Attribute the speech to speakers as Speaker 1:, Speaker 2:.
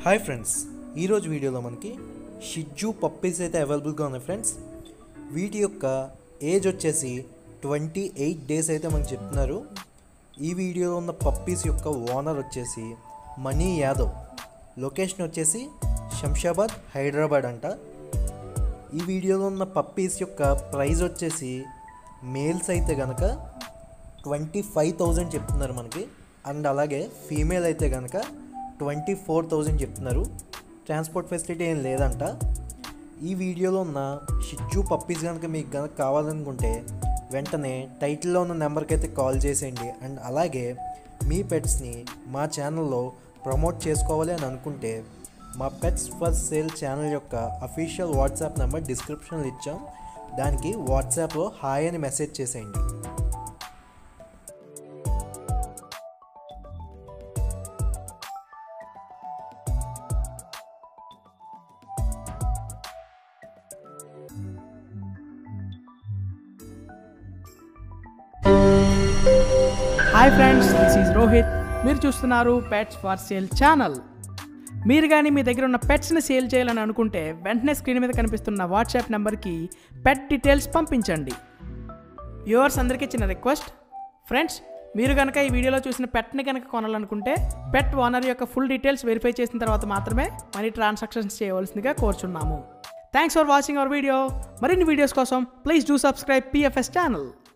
Speaker 1: Hi friends, ఈరోజు వీడియోలో మనకి షిట్జూ పప్పీస్ అయితే అవైలబుల్గా ఉన్నాయి ఫ్రెండ్స్. వీటి యొక్క ఏజ్ వచ్చేసి 28 డేస్ అయితే మనకు చెప్తున్నారు. ఈ వీడియోలో ఉన్న పప్పీస్ యొక్క ఓనర్ వచ్చేసి మనీ యాదవ్, లొకేషన్ వచ్చేసి శంషాబాద్, హైదరాబాద్ అంట. ఈ వీడియోలో ఉన్న పప్పీస్ యొక్క ప్రైస్ వచ్చేసి మేల్స్ అయితే కనుక 25,000 చెప్తున్నారు మనకి, అండ్ అలాగే ఫీమేల్ అయితే కనుక 24,000 చెప్తున్నారు. ట్రాన్స్పోర్ట్ ఫెసిలిటీ ఏం లేదంట. ఈ వీడియోలో ఉన్న షిట్జూ పప్పీస్ కనుక మీకు కనుక కావాలనుకుంటే వెంటనే టైటిల్లో ఉన్న నెంబర్కి అయితే కాల్ చేసేయండి. అండ్ అలాగే మీ పెట్స్ని మా ఛానల్లో ప్రమోట్ చేసుకోవాలి అని అనుకుంటే మా పెట్స్ ఫర్ సేల్ ఛానల్ యొక్క అఫీషియల్ వాట్సాప్ నెంబర్ డిస్క్రిప్షన్లో ఇచ్చాం. దానికి వాట్సాప్లో హాయ్ అని మెసేజ్ చేసేయండి.
Speaker 2: Hi friends, this is Rohit. మీరు చూస్తున్నారు పెట్స్ ఫర్ సేల్ ఛానల్. మీరు కానీ మీ దగ్గర ఉన్న పెట్స్ని సేల్ చేయాలని అనుకుంటే వెంటనే స్క్రీన్ మీద కనిపిస్తున్న వాట్సాప్ నెంబర్కి పెట్ డీటెయిల్స్ పంపించండి. వ్యూవర్స్ అందరికీ చిన్న రిక్వెస్ట్, ఫ్రెండ్స్ మీరు కనుక ఈ వీడియోలో చూసిన పెట్ని కనుక కొనాలనుకుంటే పెట్ ఓనర్ యొక్క ఫుల్ డీటెయిల్స్ వెరిఫై చేసిన తర్వాత మాత్రమే మనీ ట్రాన్సాక్షన్స్ చేయవలసిందిగా కోరుచున్నాము. Thanks for watching our video. మరిన్ని వీడియోస్ కోసం please do subscribe PFS channel.